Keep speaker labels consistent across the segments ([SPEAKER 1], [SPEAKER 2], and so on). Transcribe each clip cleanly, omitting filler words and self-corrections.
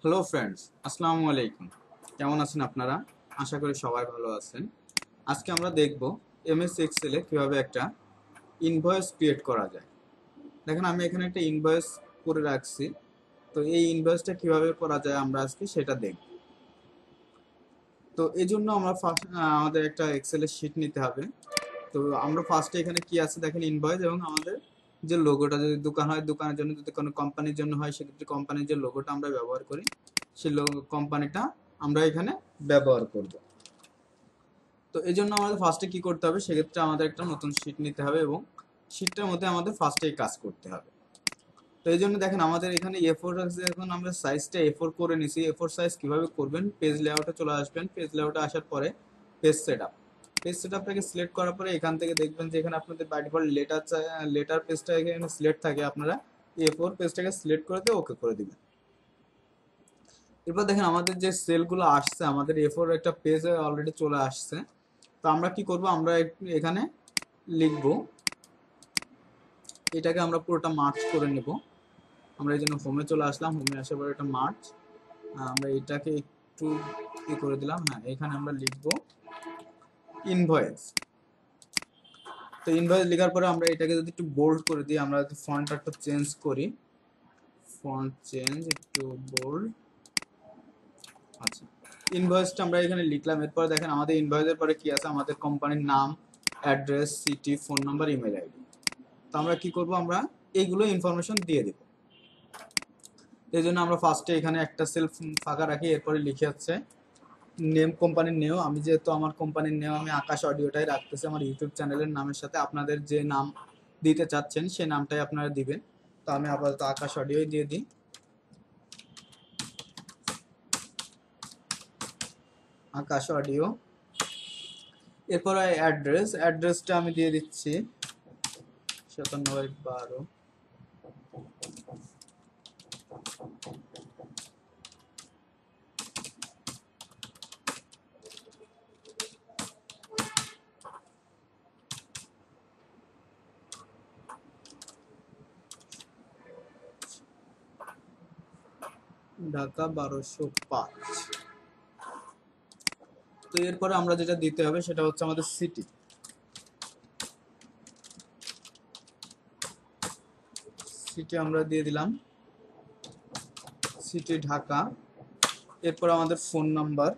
[SPEAKER 1] Hello friends, আসসালামু আলাইকুম। কেমন আছেন আপনারা? আশা করি সবাই ভালো আছেন। আজকে আমরা দেখব এমএস এক্সেলে কীভাবে একটা ইনভয়েস ক্রিয়েট করা যায়। দেখেন, আমি এখানে একটা ইনভয়েস করে রাখছি। তো এই ইনভয়েসটা কীভাবে করা যায় আমরা আজকে সেটা দেখব। তো এই জন্য আমরা আমাদের একটা এক্সেলের শিট নিতে হবে। তো আমরা ফার্স্টে এখানে কি আছে দেখেন, ইনভয়েস এবং আমাদের যে লোগোটা, যদি দোকান হয় দোকানের জন্য, যদি কোনো কোম্পানির জন্য হয় সেক্ষেত্রে কোম্পানির যে লোগোটা আমরা ব্যবহার করি সেই লোগো কোম্পানিটা আমরা এখানে ব্যবহার করব। তো এই জন্য আমাদের ফার্স্টে কি করতে হবে, সেক্ষেত্রে আমাদের একটা নতুন শিট নিতে হবে এবং শিটটার মধ্যে আমাদের ফার্স্টেই কাজ করতে হবে। তো এই জন্য দেখেন আমাদের এখানে A4 আছে। এখন আমরা সাইজটা A4 করে নিছি। A4 সাইজ কিভাবে করবেন, পেজ লেআউটে চলে আসবেন। পেজ লেআউটে আসার পরে পেজ সেটআপ, পেজ সেটআপটাকে সিলেক্ট করার পরে এখান থেকে দেখবেন যে এখানে আপনাদের বাই ডিফল্ট লেটার পেজটা এখানে সিলেক্ট থাকে। আপনারা A4 পেজটাকে সিলেক্ট করে দিয়ে ওকে করে দিবেন। এরপর দেখেন আমাদের যে সেলগুলো আসছে, আমাদের A4 একটা পেজে অলরেডি চলে আসছে। তো আমরা কি করব, আমরা এখানে লিখব, এটাকে আমরা পুরোটা মার্চ করে নেব। আমরা এই জন্য হোমে চলে আসলাম। হোমে আসার পরে এটা মার্চ, আমরা এটাকে একটু ই করে দিলাম। হ্যাঁ, এখানে আমরা লিখব ইনভয়েস। তো ইনভয়েস লেখার পরে আমরা এটাকে যদি একটু বোল্ড করে দিই, আমরা যদি ফন্টটা একটু চেঞ্জ করি, ফন্ট চেঞ্জ একটু বোল্ড। আচ্ছা, ইনভয়েসটা আমরা এখানে লিখলাম। এরপর দেখেন আমাদের ইনভয়েসের পরে কি আছে, আমাদের কোম্পানির নাম, address, city, phone number, email ID. তো আমরা কি করব, আমরা এইগুলো ইনফরমেশন দিয়ে দেব। এই জন্য আমরা ফার্স্টে এখানে একটা সেলফ ফাঁকা রাখি। এরপরে লিখে হচ্ছে নেম, কোম্পানির নেম। আমি যেহেতু আমার কোম্পানির নেম আমি আকাশ অডিওটাই রাখতেছি আমার ইউটিউব চ্যানেলের নামের সাথে। আপনাদের যে নাম দিতে চাচ্ছেন সেই নামটাই আপনারা দিবেন। তো আমি আপাতত আকাশ অডিওই দিয়ে দিই। আকাশ অডিও। এরপরে অ্যাড্রেসটা আমি দিয়ে দিচ্ছি 97/12। ঢাকা 1205। তো এরপরে আমরা যেটা দিতে হবে সেটা হচ্ছে আমাদের সিটি। সিটি আমরা দিয়ে দিলাম, সিটি ঢাকা। এরপর আমাদের ফোন নাম্বার,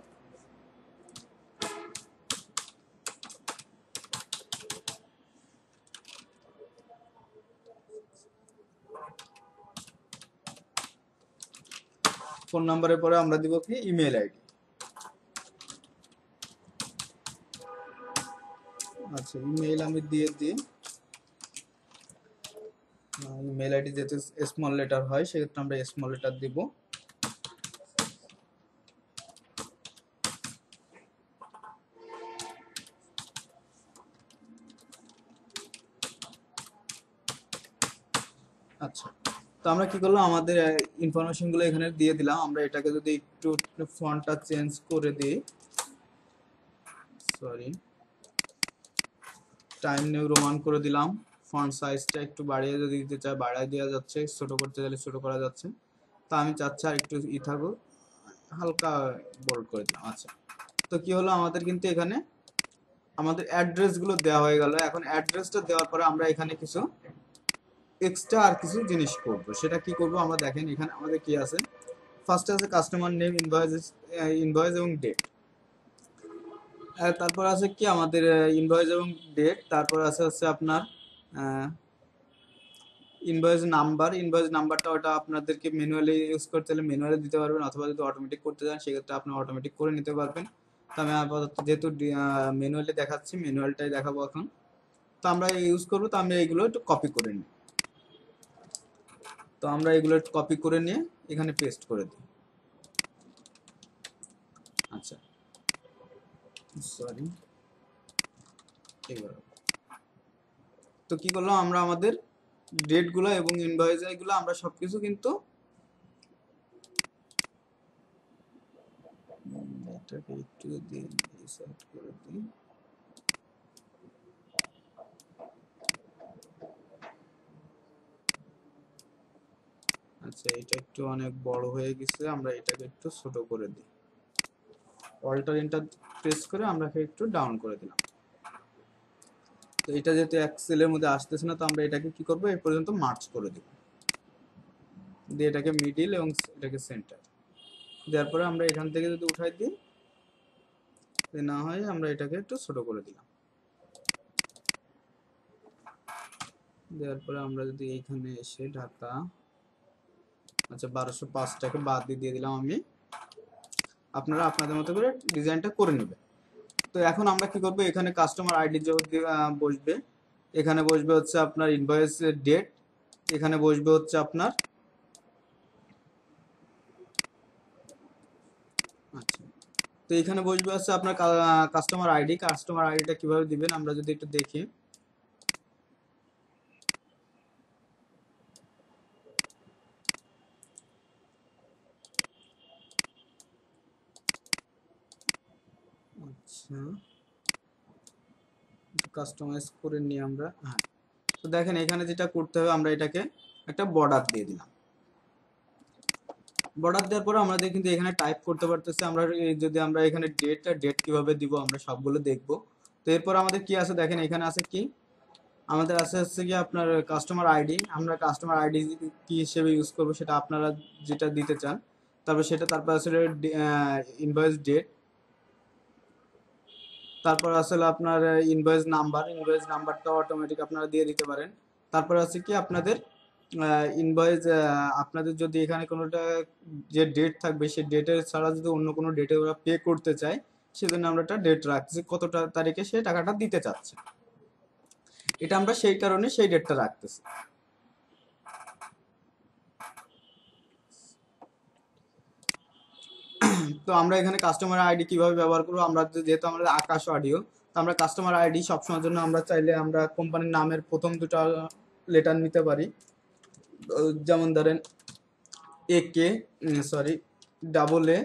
[SPEAKER 1] ফোন নাম্বারের পরে আমরা দিব কি ইমেল আইডি। আচ্ছা, ইমেল আমি দিয়ে দিই। ইমেল আইডি যেহেতু স্মল লেটার হয় সেক্ষেত্রে আমরা স্মল লেটার দিব। আচ্ছা, তো আমরা কি করলাম, আমাদের ইনফরমেশনগুলো এখানে দিয়ে দিলাম। আমরা এটাকে যদি একটু ফন্টটা চেঞ্জ করে দিই, সরি, টাইম নিউ রোমান করে দিলাম। ফন্ট সাইজটা একটু বাড়িয়ে যদি দিতে চাই বাড়াই দেওয়া যাচ্ছে, ছোট করতে চাইলে ছোট করা যাচ্ছে। তা আমি চাচ্ছি আর একটু থাকুক, হালকা বোল্ড করে দিলাম। আচ্ছা, তো কি হলো, আমাদের কিন্তু এখানে আমাদের অ্যাড্রেসগুলো দেওয়া হয়ে গেল। এখন অ্যাড্রেসটা দেওয়ার পরে আমরা এখানে কিছু এক্সট্রা আর কিছু জিনিস করব। সেটা কি করব আমরা দেখেন, এখানে আমাদের কি আছে, ফার্স্টে আছে কাস্টমার নেম, ইনভয়েস এবং ডেট। তারপর আছে কি আমাদের ইনভয়েস এবং ডেট। তারপর আছে হচ্ছে আপনার ইনভয়েস নাম্বার। ইনভয়েস নাম্বারটা ওটা আপনাদেরকে ম্যানুয়ালি ইউজ করতে হলে ম্যানুয়ালি দিতে পারবেন, অথবা যদি অটোমেটিক করতে চান সেক্ষেত্রে আপনি অটোমেটিক করে নিতে পারবেন। তো আমি আপাতত যেহেতু ম্যানুয়ালি দেখাচ্ছি, ম্যানুয়ালটাই দেখাবো এখন। তো আমরা ইউজ করবো, তো আমরা এইগুলো একটু কপি করে নিই। তো আমরা এগুলো একটু কপি করে নিয়ে এখানে পেস্ট করে দিই। আচ্ছা, সরি, এইবার তো কি করলাম, আমরা আমাদের ডেটগুলো এবং ইনভয়েস এগুলো আমরা সবকিছু কিন্তু এটাকে একটু দিয়ে রিসেট করে দিই। আচ্ছা, আচ্ছা, এটা একটু অনেক বড় হয়ে গেছে, আমরা এটাকে একটু ছোট করে দিই। অল্টার এন্টার প্রেস করে আমরা একটু ডাউন করে দিলাম। তো এটা যেহেতু এক সেলের মধ্যে আসতেছে না, তো আমরা এটাকে কি করব, এই পর্যন্ত মার্চ করে দিব, দিয়ে এটাকে মিডিল এবং এটাকে সেন্টার দেওয়ার পরে আমরা এখান থেকে যদি উঠাই দিই, না হয় আমরা এটাকে একটু ছোট করে দিলাম। দেওয়ার পরে আমরা যদি এইখানে এসে ঢাকা, আচ্ছা 1205টাকে বাদ দিয়ে দিলাম আমি, আপনারা আপনাদের মতো করে ডিজাইনটা করে নেবেন। তো এখন আমরা কি করব, এখানে কাস্টমার আইডি বসবে, এখানে বসবে হচ্ছে আপনার ইনভয়েস ডেট, এখানে বসবে হচ্ছে আপনার, আচ্ছা তো এখানে বসবে হচ্ছে আপনার কাস্টমার আইডি। কাস্টমার আইডিটা কিভাবে দিবেন আমরা যদি একটু দেখি, আচ্ছা কাস্টমাইজ করে নিই আমরা। হ্যাঁ, তো দেখেন এখানে যেটা করতে হবে, আমরা এটাকে একটা বর্ডার দিয়ে দিলাম। বর্ডার দেওয়ার পরে আমাদের কিন্তু এখানে টাইপ করতে পারতেছে। আমরা যদি আমরা এখানে ডেট কিভাবে দিব আমরা সবগুলো দেখব। তো এরপর আমাদের কি আছে দেখেন, এখানে আছে কি, আমাদের আছে হচ্ছে কি আপনার কাস্টমার আইডি। আমরা কাস্টমার আইডি কি হিসেবে ইউজ করব সেটা আপনারা যেটা দিতে চান, তারপর সেটা, তারপর আসলে ইনভয়েস ডেট, তারপর আসলে আপনার ইনভয়েস নাম্বারটা অটোমেটিক আপনারা দিয়ে দিতে পারেন। তারপর আছে কি আপনাদের ইনভয়েস, আপনাদের যদি এখানে কোনোটা যে ডেট থাকবে সেই ডেটের ছাড়া যদি অন্য কোনো ডেটে ওরা পে করতে চায়, সেজন্য আমরা একটা ডেট রাখছি কতটা তারিখে সে টাকাটা দিতে চাচ্ছে, এটা আমরা সেই কারণে সেই ডেটটা রাখতেছি। তো আমরা এখানে কাস্টমার আইডি কিভাবে ব্যবহার করবো, আমরা যেহেতু আমাদের আকাশ অডিও, তো আমরা কাস্টমার আইডি সবসময়ের জন্য আমরা চাইলে আমরা কোম্পানির নামের প্রথম দুটো লেটার নিতে পারি। যেমন ধরেন AK, সরি AA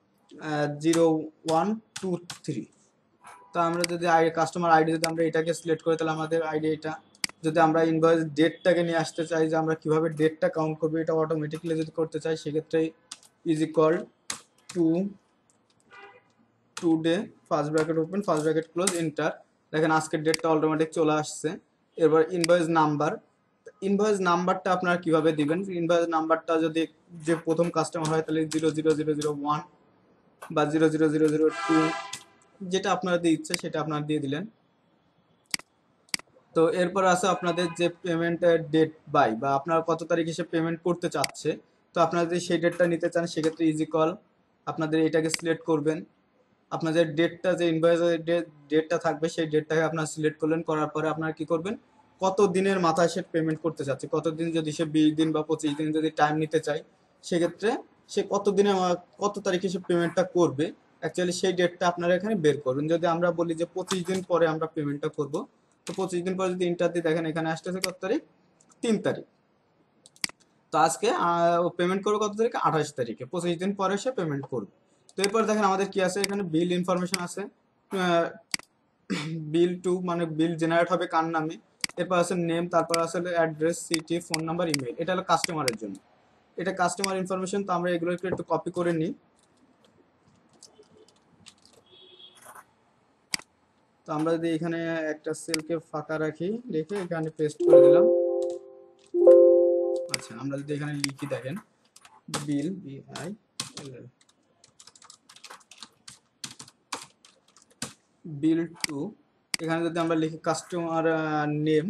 [SPEAKER 1] 0123। তো আমরা যদি কাস্টমার আইডি যদি আমরা এটাকে সিলেক্ট করে, তাহলে আমাদের আইডি এটা। যদি আমরা ইনভয়েস ডেটটাকে নিয়ে আসতে চাই, যে আমরা কিভাবে ডেটটা কাউন্ট করবো এটা অটোমেটিক্যালি যদি করতে চাই, সেক্ষেত্রে is equal to today first bracket open first bracket close enter. দেখেন আজকের ডেটটা অটোমেটিক চলে আসছে। এবার ইনভয়েস নাম্বারটা আপনারা কিভাবে দিবেন, ইনভয়েস নাম্বারটা যদি যে প্রথম কাস্টমার হয় তাহলে 00001 বা 00002, যেটা আপনারা দিয়ে ইচ্ছে সেটা আপনারা দিয়ে দিলেন। তো এরপর আছে আপনাদের যে পেমেন্টের ডেট বা আপনারা কত তারিখে সে পেমেন্ট করতে চাচ্ছে। তো আপনারা যদি সেই ডেটটা নিতে চান, সেক্ষেত্রে ইজি কল আপনাদের এটাকে সিলেক্ট করবেন। আপনাদের ডেটটা যে ইনভয়েসের ডেটটা থাকবে সেই ডেটটাকে আপনারা সিলেক্ট করলেন, করার পরে আপনারা কি করবেন, কত দিনের মাথায় সে পেমেন্ট করতে চাচ্ছে, কতদিন, যদি সে 20 দিন বা 25 দিন যদি টাইম নিতে চায়, সেক্ষেত্রে সে কত দিনে কত তারিখে সে পেমেন্টটা করবে, অ্যাকচুয়ালি সেই ডেটটা আপনারা এখানে বের করবেন। যদি আমরা বলি যে 25 দিন পরে আমরা পেমেন্টটা করব, তো 25 দিন পরে যদি ইন্টার দিয়ে দেখেন এখানে আসতেছে কত তারিখ, 3 তারিখ। তো আজকে পেমেন্ট করবে কত তারিখে, 28 তারিখে, 25 দিন পরে সে পেমেন্ট করবে। তো এরপর দেখেন আমাদের কি আছে, এখানে বিল ইনফরমেশন আছে, বিল টু মানে বিল জেনারেট হবে কার নামে, এরপর আছে নেম, তারপর আছে address, city, phone number, email. এটা হলো কাস্টমারের জন্য, এটা কাস্টমার ইনফরমেশন। তো আমরা এগুলো একটু কপি করে নিই। তো আমরা যদি এখানে একটা সেলকে ফাঁকা রাখি, রেখে এখানে পেস্ট করে দিলাম। আচ্ছা আমরা যদি এখানে লিখি, দেখেন বিল বিল টু, এখানে যদি আমরা লিখি কাস্টমার নেম,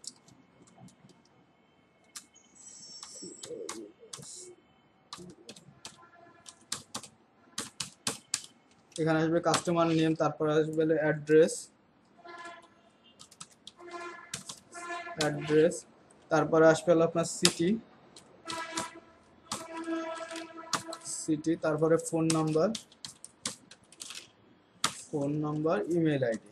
[SPEAKER 1] এখানে আসবে কাস্টমার নেম, তারপর আসবে অ্যাড্রেস, তারপরে আসবে হলো আপনার সিটি, তারপরে ফোন নাম্বার, ইমেল আইডি।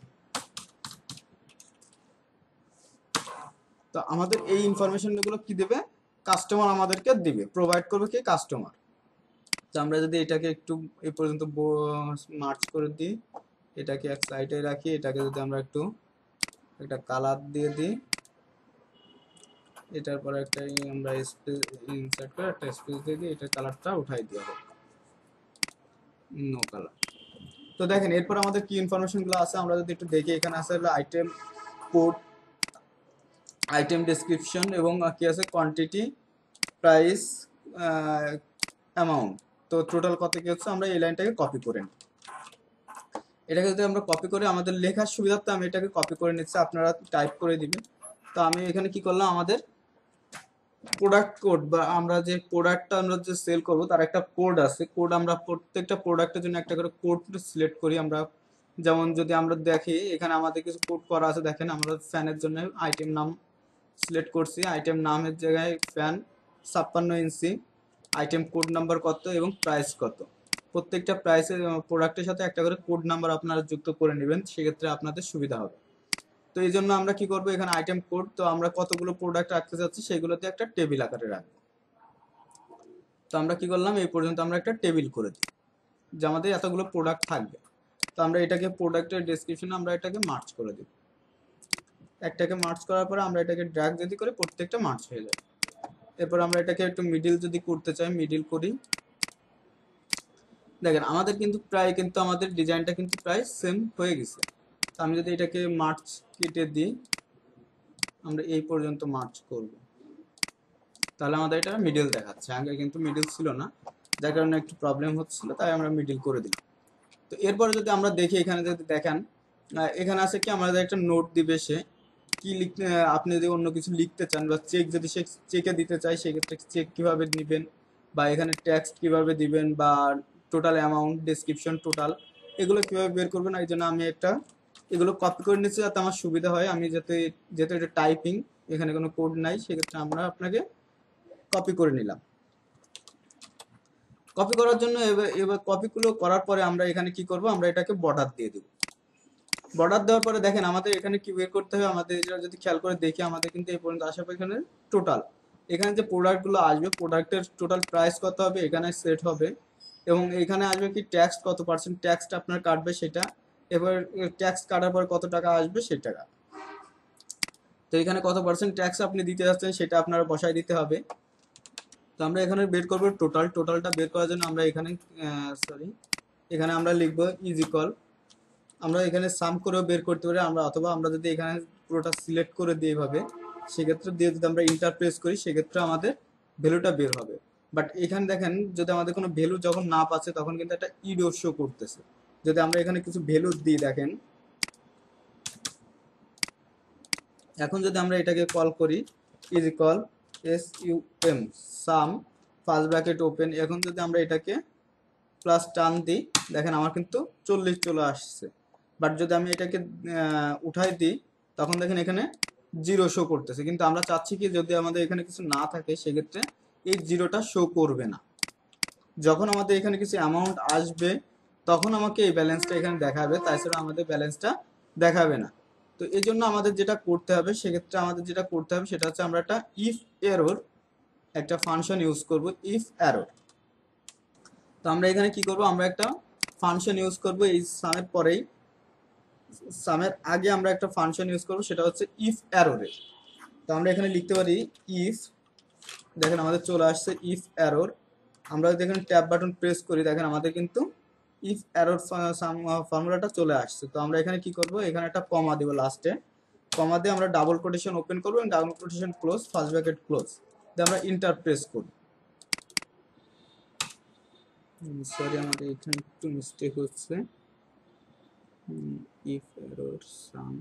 [SPEAKER 1] তো আমাদের এই ইনফরমেশনগুলো কি দেবে, কাস্টমার আমাদেরকে দিবে, প্রোভাইড করবে কি কাস্টমার। তো আমরা যদি এটাকে একটু এই পর্যন্ত মার্চ করে দিই, এটাকে এক সাইডে রাখি, এটাকে যদি আমরা একটু একটা কালার দিয়ে দিই, এটার পরে একটা আমরা স্পেস ইনসার্ট করে একটা স্পেস দিয়ে দিই, এটার কালারটা উঠাই দেওয়া হবে নো কালার। তো দেখেন এরপর আমাদের কি ইনফরমেশন গুলো আছে আমরা যদি একটু দেখি, এখানে আছে হলো আইটেম কোড, আইটেম ডেসক্রিপশন এবং কি আছে কোয়ান্টিটি, প্রাইস, অ্যামাউন্ট। তো টোটাল কত কি হচ্ছে, আমরা এই লাইনটাকে কপি করে নিই। এটাকে যদি আমরা কপি করে আমাদের লেখার সুবিধার্থে আমি এটাকে কপি করে নিচ্ছি, আপনারা টাইপ করে দিবেন। তো আমি এখানে কি করলাম, আমাদের প্রোডাক্ট কোড বা আমরা যে প্রোডাক্টটা আমরা যে সেল করব তার একটা কোড আছে, কোড আমরা প্রত্যেকটা প্রোডাক্টের জন্য একটা করে কোড সিলেক্ট করি আমরা। যেমন যদি আমরা দেখি এখানে আমাদের কিছু কোড করা আছে, দেখেন আমরা ফ্যানের জন্য আইটেম নাম সিলেক্ট করছি, আইটেম নামের জায়গায় fan 56 inch, item code number কত এবং প্রাইস কত। প্রত্যেকটা প্রাইসের প্রোডাক্টের সাথে একটা করে কোড নাম্বার আপনারা যুক্ত করে নেবেন, সেক্ষেত্রে আপনাদের সুবিধা হবে। তো এই জন্য আমরা কি করব, এখানে আইটেম কোড, তো আমরা কতগুলো প্রোডাক্ট রাখতে চাচ্ছি সেগুলোতে একটা টেবিল আকারে রাখবো। তো আমরা কি করলাম, এই পর্যন্ত আমরা একটা টেবিল করে দিই যে আমাদের এতগুলো প্রোডাক্ট থাকবে। তো আমরা এটাকে প্রোডাক্টের ডেসক্রিপশনে আমরা এটাকে মার্চ করে দিই, একটাকে মার্চ করার পরে আমরা এটাকে ড্র্যাগ যদি করে প্রত্যেকটা মার্চ হয়ে যায়। এরপর আমরা এটাকে একটু মিডিল যদি করতে চাই, মিডিল করি। দেখেন আমাদের কিন্তু প্রায় কিন্তু আমাদের ডিজাইনটা কিন্তু প্রায় সেম হয়ে গেছে। তো আমি যদি এটাকে মার্চ কেটে দিই, আমরা এই পর্যন্ত মার্চ করব, তাহলে আমাদের এটা মিডল দেখাচ্ছে। আগে কিন্তু মিডল ছিল না, যার কারণে একটু প্রবলেম হচ্ছিল, তাই আমরা মিডল করে দিই। তো এরপরে যদি আমরা দেখি, এখানে যদি দেখেন এখানে আছে কি আমাদের একটা নোট দিবে সে কি লিখতে, আপনি যদি অন্য কিছু লিখতে চান বা চেক যদি সে চেকে দিতে চাই সেক্ষেত্রে চেক কিভাবে নেবেন, বা এখানে ট্যাক্স কিভাবে দিবেন, বা টোটাল অ্যামাউন্ট, ডেসক্রিপশন, টোটাল, এগুলো কিভাবে বের করবেন। এই জন্য আমি একটা এগুলো কপি করে নিচ্ছি যাতে আমার সুবিধা হয়। আমি যাতে, যেহেতু এটা টাইপিং এখানে কোনো কোড নাই, সেক্ষেত্রে আমরা আপনাকে কপি করে নিলাম। কপি করার জন্য এবার কপিগুলো করার পরে আমরা এখানে কি করব, আমরা এটাকে বর্ডার দিয়ে দেব। বর্ডার দেওয়ার পরে দেখেন আমাদের এখানে কি বের করতে হবে, আমাদের এটা যদি খেয়াল করে দেখি আমাদের কিন্তু এই পর্যন্ত আসার পর এখানে টোটাল, এখানে যে প্রোডাক্টগুলো আসবে প্রোডাক্টের টোটাল প্রাইস কত হবে এখানে সেট হবে, এবং এখানে আসবে কি ট্যাক্স কত পার্সেন্ট ট্যাক্সটা আপনার কাটবে সেটা, এবার ট্যাক্স কাটার পর কত টাকা আসবে সেই টাকা। তো এখানে কত পার্সেন্ট ট্যাক্স আপনি দিতে যাচ্ছেন সেটা আপনারা বসায় দিতে হবে। তো আমরা এখানে বের করবো টোটাল, টোটালটা বের করার জন্য আমরা এখানে এখানে আমরা লিখবো ইজ ইকুয়াল, আমরা এখানে সাম করেও বের করতে পারি আমরা, অথবা আমরা যদি এখানে পুরোটা সিলেক্ট করে দিই এভাবে, সেক্ষেত্রে দিয়ে যদি আমরা ইন্টার প্রেস করি সেক্ষেত্রে আমাদের ভ্যালুটা বের হবে। বাট এখানে দেখেন যদি আমাদের কোনো ভ্যালু যখন না পাচ্ছে তখন কিন্তু একটা ইডো শো করতেছে। যদি আমরা এখানে কিছু ভ্যালু দিই, দেখেন এখন যদি আমরা এটাকে কল করি is equal SUM sum first bracket open, এখন যদি আমরা এটাকে প্লাস টান দিই দেখেন আমার কিন্তু 40 চলে আসছে। বাট যদি আমি এটাকে উঠাই দিই তখন দেখেন এখানে 0 শো করতেছে, কিন্তু আমরা চাচ্ছি কি যদি আমাদের এখানে কিছু না থাকে সেক্ষেত্রে এই 0টা শো করবে না। যখন আমাদের এখানে কিছু অ্যামাউন্ট আসবে তখন আমাকে এই ব্যালেন্সটা এখানে দেখাবে, তাছাড়া আমাদের ব্যালেন্সটা দেখাবে না। তো এই জন্য আমাদের যেটা করতে হবে, সেক্ষেত্রে আমাদের যেটা করতে হবে সেটা হচ্ছে আমরা একটা ইফ এরর একটা ফাংশন ইউজ করব, ইফ এরর। তো আমরা এখানে কি করব, আমরা একটা ফাংশন ইউজ করব এই সামের পরেই, সামের আগে আমরা একটা ফাংশন ইউজ করব সেটা হচ্ছে ইফ এররের। তো আমরা এখানে লিখতে পারি ইফ, দেখেন আমাদের চলে আসছে ইফ এরর। আমরা যদি এখানে ট্যাব বাটন প্রেস করি দেখেন আমাদের কিন্তু ইফ এরর ফর্মুলাটা চলে আসছে। তো আমরা এখানে কি করব, এখানে একটা কমা দেব লাস্টে, কমা দিয়ে আমরা ডাবল কোটেশন ওপেন করব এবং double quotation close, first bracket close দিয়ে আমরা ইন্টার প্রেস করব। সরি আমাদের এখানে একটু মিস্টেক হচ্ছে, if error sum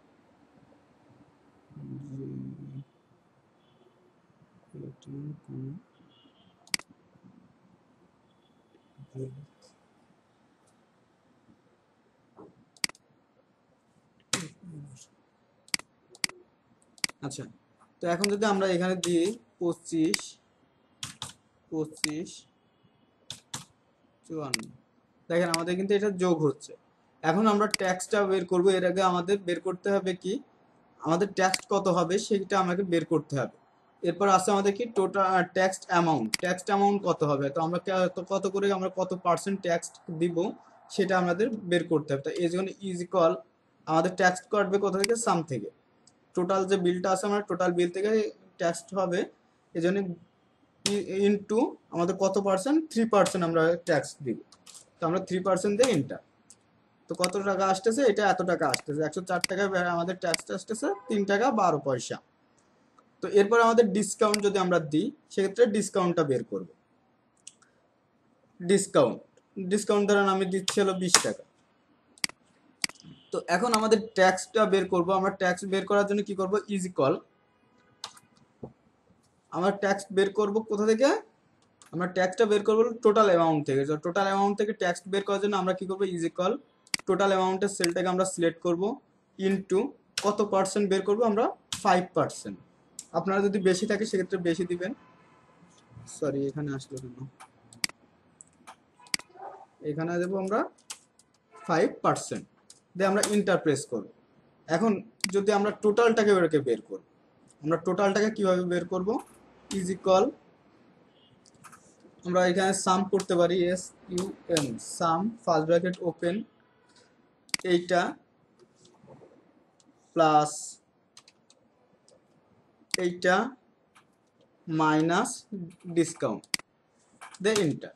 [SPEAKER 1] আচ্ছা। তো এখন যদি আমরা এখানে দিই 25 25 54, দেখেন আমাদের কিন্তু এটা যোগ হচ্ছে। এখন আমরা ট্যাক্সটা বের করব, এর আগে আমাদের বের করতে হবে কি আমাদের ট্যাক্স কত হবে সেটা আমাকে বের করতে হবে। এরপর আছে আমাদের কি total tax amount, tax amount কত হবে, তো আমরা কত করে আমরা কত পার্সেন্ট ট্যাক্স দিব সেটা আমাদের বের করতে হবে। তো এই জন্য ইজ ইকুয়াল আমাদের ট্যাক্স কাটবে কোথা থেকে, সাম থেকে, টোটাল যে বিলটা আছে আমরা টোটাল বিল থেকে ট্যাক্স হবে, এই জন্য ইনটু আমাদের কত পার্সেন্ট, 3% আমরা ট্যাক্স দিব। তো আমরা 3% দিয়ে ইন্টার, তো কত টাকা আসতেছে, এটা এত টাকা আসতেছে, 104 টাকা আমাদের ট্যাক্সটা আসতেছে 3 টাকা 12 পয়সা। তো এরপর আমাদের ডিসকাউন্ট যদি আমরা দিই, সেক্ষেত্রে ডিসকাউন্টটা বের করব। ডিসকাউন্ট ডিসকাউন্ট ধরেন আমি দিচ্ছি হলো 20 টাকা। তো এখন আমাদের ট্যাক্সটা বের করব। আমরা ট্যাক্স বের করার জন্য কি করব, ইজ ইকুয়াল, আমরা ট্যাক্স বের করব কোথা থেকে, আমরা ট্যাক্সটা বের করব টোটাল অ্যামাউন্ট থেকে। তো টোটাল অ্যামাউন্ট থেকে ট্যাক্স বের করার জন্য আমরা কি করব, ইজ ইকুয়াল টোটাল অ্যামাউন্টের সেলটাকে আমরা সিলেক্ট করব, ইনটু কত পার্সেন্ট বের করব আমরা, 5%। আপনারা যদি বেশি থাকে সেক্ষেত্রে বেশি দিবেন। সরি, এখানে আসলো কেন, এখানে দেবো আমরা 5% দিয়ে আমরা ইন্টার প্রেস করব। এখন যদি আমরা টোটালটাকে বের করব, আমরা টোটালটাকে কিভাবে বের করব, ইজ ইকুয়াল, আমরা এখানে সাম করতে পারি, SUM, sum first bracket open, এইটা প্লাস এইটা মাইনাস ডিসকাউন্ট দে ইন্টার।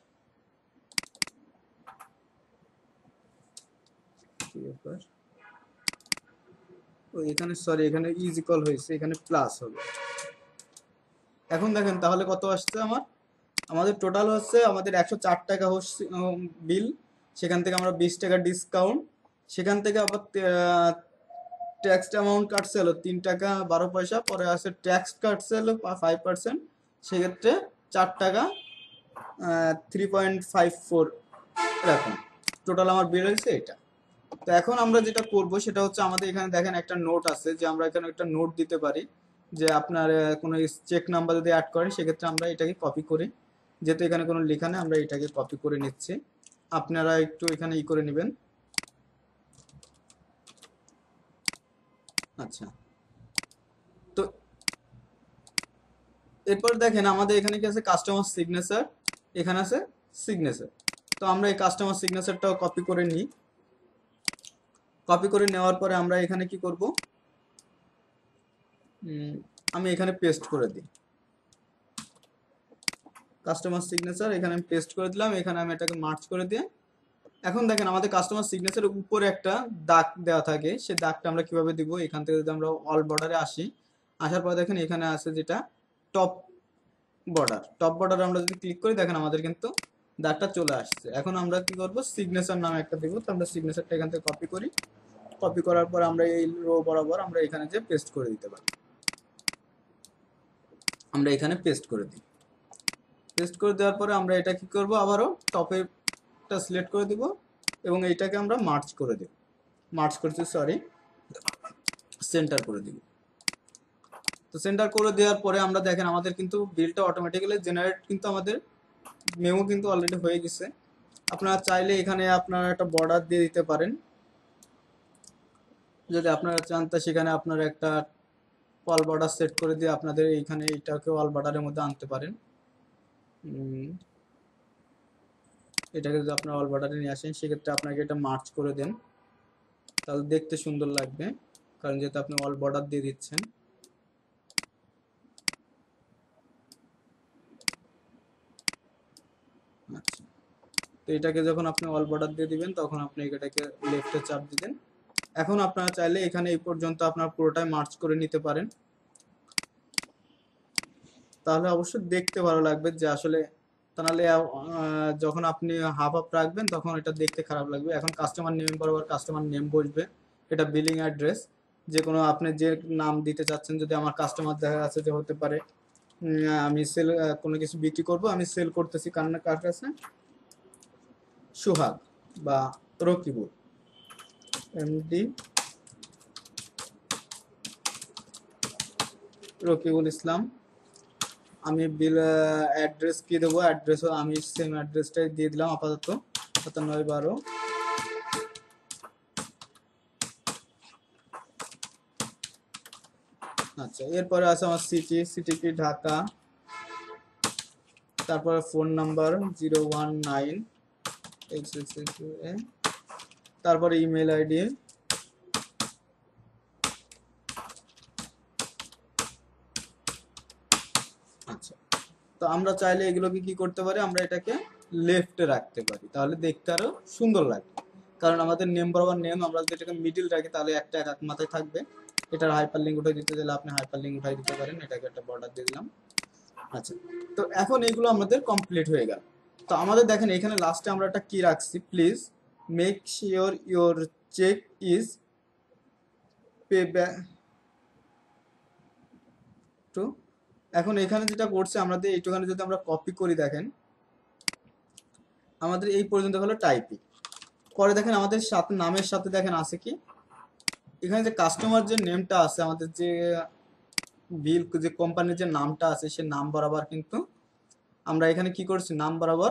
[SPEAKER 1] এখানে সরি, এখানে ইজ ইকুয়াল হয়েছে, এখানে প্লাস হবে। এখন দেখেন তাহলে কত আসছে আমাদের টোটাল হচ্ছে আমাদের 104 টাকা হচ্ছে বিল, সেখান থেকে আমরা 20 টাকা ডিসকাউন্ট, সেখান থেকে আবার ট্যাক্স অ্যামাউন্ট কাটছে হলো 3 টাকা 12 পয়সা, পরে আছে ট্যাক্স কাটছে হলো 5%, সেক্ষেত্রে 4 টাকা 3.54 এরকম টোটাল আমার বিল হয়েছে এটা। তো এখন আমরা যেটা করব সেটা হচ্ছে, আমাদের এখানে দেখেন একটা নোট আছে, যে আমরা এখানে একটা নোট দিতে পারি যে আপনার কোনো চেক নাম্বার যদি অ্যাড করেন, সেক্ষেত্রে আমরা এটাকে কপি করি, যেহেতু এখানে কোনো লেখা নেই আমরা এটাকে কপি করে নিচ্ছি। আপনারা একটু এখানে করে নেবেন। আচ্ছা, তো এরপর দেখেন আমাদের এখানে কি আছে, কাস্টমার সিগনেচার, এখানে আছে সিগনেচার। তো আমরা এই কাস্টমার সিগনেচারটাও কপি করে নিই। কপি করে নেওয়ার পরে আমরা এখানে কি করব, আমি এখানে পেস্ট করে দিই কাস্টমার সিগনেচার, এখানে আমি পেস্ট করে দিলাম, এখানে আমি এটাকে মার্চ করে দিয়ে, এখন দেখেন আমাদের কাস্টমার সিগনেচারের উপরে একটা দাগ দেওয়া থাকে, সেই দাগটা আমরা কিভাবে দিব, এখান থেকে যদি আমরা অল বর্ডারে আসি, আসার পর দেখেন এখানে আছে যেটা টপ বর্ডার, টপ বর্ডার আমরা যদি ক্লিক করি, দেখেন আমাদের কিন্তু দাগটা চলে আসছে। এখন আমরা কি করব, সিগনেচার নামে একটা দিব, তো আমরা সিগনেচারটা এখান থেকে কপি করি, কপি করার পর আমরা এই রো বরাবর আমরা এখানে যে পেস্ট করে দিতে পারি, আমরা এখানে পেস্ট করে দিই। পেস্ট করে দেওয়ার পরে আমরা এটা কি করব, আবারও টপেরটা সিলেক্ট করে দিব এবং এইটাকে আমরা মার্চ করে দেব, মার্চ করছি সরি, সেন্টার করে দিব। তো সেন্টার করে দেওয়ার পরে আমরা দেখেন আমাদের কিন্তু বিলটা অটোমেটিক্যালি জেনারেট, কিন্তু আমাদের মেমো কিন্তু অলরেডি হয়ে গেছে। আপনারা চাইলে এখানে আপনারা একটা বর্ডার দিয়ে দিতে পারেন, যদি আপনারা চান, তা সেখানে আপনারা একটা অল বর্ডার সেট করে দিয়ে আপনাদের এইখানে এইটাকে অল বর্ডারের মধ্যে আনতে পারেন। এটাকে যদি আপনারা অল বর্ডারে নিয়ে আসেন, সেক্ষেত্রে আপনাকে এটা মার্চ করে দেন, তাহলে দেখতে সুন্দর লাগবে, কারণ যেহেতু আপনি অল বর্ডার দিয়ে দিচ্ছেন। আচ্ছা, তো এটাকে যখন আপনি অল বর্ডার দিয়ে দিবেন, তখন আপনি এটাকে লেফটে চাপ দিবেন। এখন আপনারা চাইলে এখানে এই পর্যন্ত আপনার পুরোটাই মার্চ করে নিতে পারেন, তাহলে অবশ্যই দেখতে ভালো লাগবে, যে আসলে তাহলে যখন আপনি হাফ হাফ রাখবেন তখন এটা দেখতে খারাপ লাগবে। এখন কাস্টমার নেম বরাবর কাস্টমার নেম বসবে, এটা বিলিং অ্যাড্রেস, যে কোনো আপনি যে নাম দিতে চাচ্ছেন, যদি আমার কাস্টমার দেখা যাচ্ছে যে হতে পারে আমি সেল কোনো কিছু বিক্রি করব, আমি সেল করতেছি কার কাছে, সোহাগ বা রকিবুল, এমডি রকিবুল ইসলাম, আমি বিল অ্যাড্রেস কি দেবো, অ্যাড্রেসও আমি সেম অ্যাড্রেসটাই দিয়ে দিলাম আপাতত, 9712। আচ্ছা, এরপরে আছে আমার সিটি কি ঢাকা, তারপরে ফোন নাম্বার 019, তারপরে ইমেল আইডি, তো আমরা চাইলে এগুলোকে কি করতে পারি, আমরা এটাকে লেফটে রাখতে পারি, তাহলে দেখতে আরো সুন্দর লাগবে। কারণ আমাদের নেম বরাবর নেম, আমরা যদি এটাকে মিডিল রাখি তাহলে একটা এক মাথায় থাকবে। এটার হাইপার লিঙ্ক উঠাই দিতে চাইলে আপনি হাইপার লিঙ্ক উঠাই দিতে পারেন, এটাকে একটা বর্ডার দিয়ে দিলাম। আচ্ছা, তো এখন এগুলো আমাদের কমপ্লিট হয়ে গেল। তো আমাদের দেখেন এখানে লাস্টে আমরা একটা কি রাখছি, please make sure your cheque is pay back to. এখন এখানে যেটা করছে আমাদের এইটুখানে যদি আমরা কপি করি, দেখেন আমাদের এই পর্যন্ত হলো টাইপিং। পরে দেখেন আমাদের সাথে নামের সাথে দেখেন আছে কি, এখানে যে কাস্টমার যে নেমটা আছে, আমাদের যে বিল যে কোম্পানির যে নামটা আছে, সে নাম বরাবর কিন্তু আমরা এখানে কি করছি, নাম বরাবর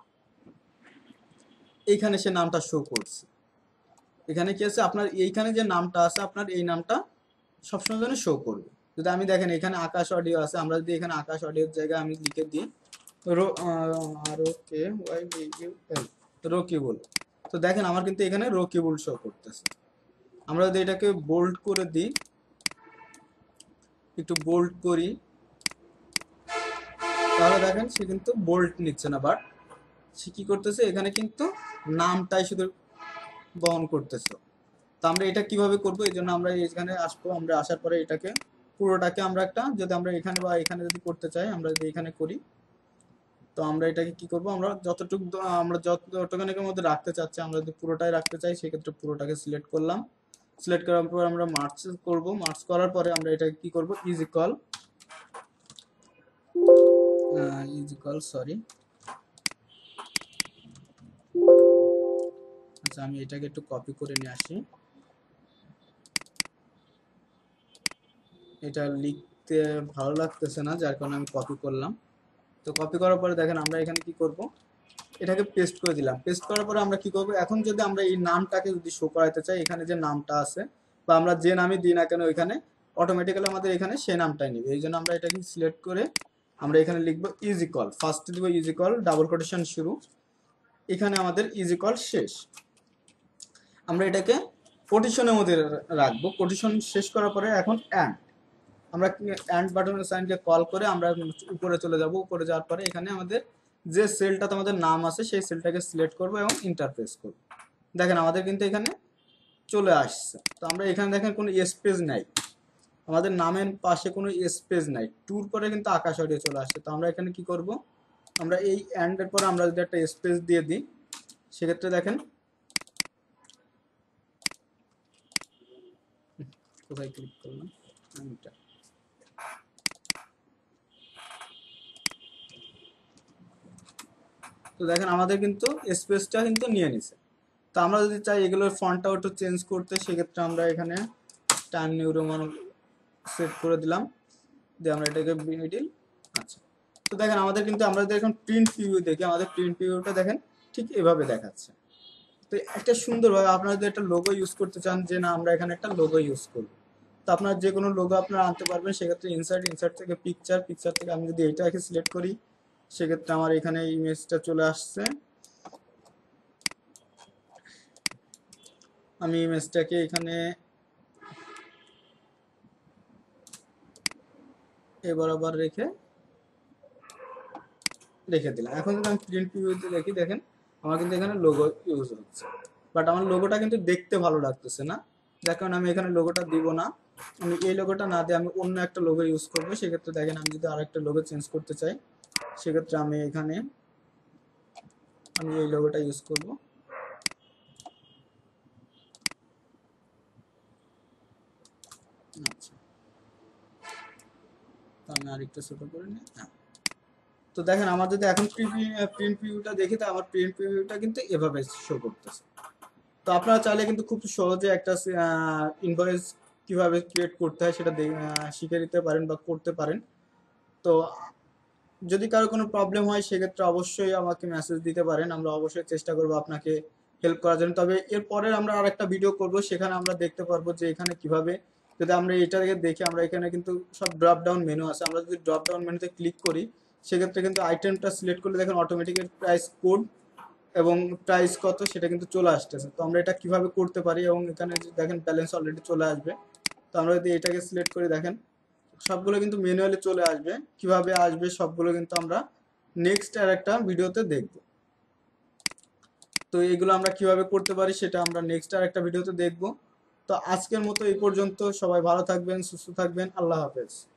[SPEAKER 1] এইখানে সে নামটা শো করছে। এখানে কি আছে, আপনার এইখানে যে নামটা আছে আপনার এই নামটা সবসময় জন্য শো করবে। যদি আমি দেখেন এখানে আকাশ অডিও আছে, আমরা যদি এখানে আকাশ অডিওর জায়গায় আমি লিখে দিই রকিবুল, তো দেখেন আমার কিন্তু এখানে রকিবুল শো করতেছে। আমরা যদি এটাকে বোল্ড করে দিই, একটু বোল্ড করি, তাহলে দেখেন সে কিন্তু বোল্ড নিচ্ছে না, বাট সে কি করতেছে, এখানে কিন্তু নামটাই শুধু বহন করতেছে। তো আমরা এটা কিভাবে করবো, এই জন্য আমরা এখানে আসবো। আমরা আসার পরে এটাকে পুরোটাকে আমরা একটা, যদি আমরা এখানে বা এখানে যদি করতে চাই, আমরা যদি এখানে করি, তো আমরা এটাকে কি করব, আমরা যতটুকু আমরা যতটুকুনের মধ্যে রাখতে চাচ্ছি, আমরা যদি পুরোটাই রাখতে চাই সেক্ষেত্রে পুরোটাকে সিলেক্ট করলাম। সিলেক্ট করার পর আমরা মার্চ করব। মার্চ করার পরে আমরা এটাকে কি করব, ইজ ইকুয়াল সরি, আচ্ছা আমি এটাকে একটু কপি করে নিয়ে আসি। এটা লিখতে ভালো লাগতেছে না, যার কারণে আমি কপি করলাম। তো কপি করার পরে দেখেন আমরা এখানে কি করব, এটাকে পেস্ট করে দিলাম। পেস্ট করার পরে আমরা কি করব, এখন যদি আমরা এই নামটাকে যদি শো করাতে চাই, এখানে যে নামটা আছে বা আমরা যে নামই দিই না কেন, এখানে অটোমেটিক্যালি আমাদের এখানে সেই নামটাই নিবে। এই জন্য আমরা এটাকে সিলেক্ট করে আমরা এখানে লিখবো ইজ ইকুয়াল, ফার্স্টে দিব ইজ ইকুয়াল, ডাবল কোটেশন শুরু, এখানে আমাদের ইজ ইকুয়াল শেষ। আমরা এটাকে কোটেশনের মধ্যে রাখবো। কোটেশন শেষ করার পরে এখন অ্যান্ড, আমরা অ্যান্ড বাটনের সাইনকে কল করে আমরা উপরে চলে যাব। উপরে যাওয়ার পরে এখানে আমাদের যে সেলটাতে আমাদের নাম আছে সেই সেলটাকে সিলেক্ট করব এবং ইন্টারপ্রেস করব। দেখেন আমাদের কিন্তু এখানে চলে আসছে। তো আমরা এখানে দেখেন কোনো স্পেস নাই, আমাদের নামের পাশে কোনো স্পেস নাই, টুর পরে কিন্তু আকাশ অডিও চলে আসছে। তো আমরা এখানে কি করব, আমরা এই অ্যান্ডের পরে আমরা যদি একটা স্পেস দিয়ে দিই, সেক্ষেত্রে দেখেন কোথায় ক্লিক করলাম, তো দেখেন আমাদের কিন্তু স্পেসটা কিন্তু নিয়ে নিছে। তো আমরা যদি চাই এগুলোর ফন্টটাও একটু চেঞ্জ করতে, সেক্ষেত্রে আমরা এখানে টাইম নিউ রোমান সেট করে দিলাম, দিয়ে আমরা এটাকে মিডিল। আচ্ছা, তো দেখেন আমাদের কিন্তু আমরা যদি এখন প্রিন্ট প্রিভিউ দেখি, আমাদের প্রিন্ট প্রিভিউটা দেখেন ঠিক এভাবে দেখাচ্ছে। তো একটা সুন্দরভাবে আপনারা যদি একটা লোগো ইউজ করতে চান, যে না আমরা এখানে একটা লোগো ইউজ করব, তো আপনার যে কোনো লোগো আপনারা আনতে পারবেন। সেক্ষেত্রে ইনসার্ট থেকে পিকচার থেকে আমি যদি এইটাকে সিলেক্ট করি, সেক্ষেত্রে আমার এখানে ইমেজটা চলে আসছে। আমি ইমেজটাকে এখানে এ বরাবর রেখে দিলাম। এখন যদি আমি প্রিন্ট প্রিভিউতে দেখি, দেখেন আমার কিন্তু এখানে লোগো ইউজ হচ্ছে, বাট আমার লোগোটা কিন্তু দেখতে ভালো লাগতেছে না, যার কারণে আমি এখানে লোগোটা দিব না। আমি এই লোগোটা না দিয়ে আমি অন্য একটা লোগো ইউজ করবো। সেক্ষেত্রে দেখেন আমি যদি আরেকটা লোগো চেঞ্জ করতে চাই, সেক্ষেত্রে আমি এখানে এই লোগোটা ইউজ করব। আচ্ছা, তো আমি আরেকটা ছোট করে নিই। তো দেখেন আমার যদি এখন প্রিন্ট প্রিভিউটা দেখি, তো আমার প্রিন্ট প্রিভিউটা কিন্তু এভাবে শো করতেছে। তো আপনারা চাইলে কিন্তু খুব সহজে একটা ইনভয়েস কিভাবে ক্রিয়েট করতে হয় সেটা শিখে নিতে পারেন বা করতে পারেন। তো যদি কারো কোনো প্রবলেম হয়, সেক্ষেত্রে অবশ্যই আমাকে মেসেজ দিতে পারেন, আমরা অবশ্যই চেষ্টা করবো আপনাকে হেল্প করার জন্য। তবে এরপরে আমরা আর একটা ভিডিও করব, সেখানে আমরা দেখতে পারবো যে এখানে কিভাবে, যদি আমরা এটাকে দেখি, আমরা এখানে কিন্তু সব ড্রপ ডাউন মেনু আছে, আমরা যদি ড্রপ ডাউন মেনুতে ক্লিক করি, সেক্ষেত্রে কিন্তু আইটেমটা সিলেক্ট করলে দেখেন অটোমেটিক প্রাইস কোড এবং প্রাইস কত সেটা কিন্তু চলে আসতেছে। তো আমরা এটা কিভাবে করতে পারি, এবং এখানে দেখেন ব্যালেন্স অলরেডি চলে আসবে। তো আমরা যদি এটাকে সিলেক্ট করি, দেখেন সবগুলো কিন্তু ম্যানুয়ালি চলে আসবে। কিভাবে আসবে সবগুলো কিন্তু আমরা নেক্সট আর একটা ভিডিওতে দেখব। তো এগুলো আমরা কিভাবে করতে পারি সেটা আমরা নেক্সট আর একটা ভিডিওতে দেখব। তো আজকের মতো এই পর্যন্ত। সবাই ভালো থাকবেন, সুস্থ থাকবেন। আল্লাহ হাফেজ।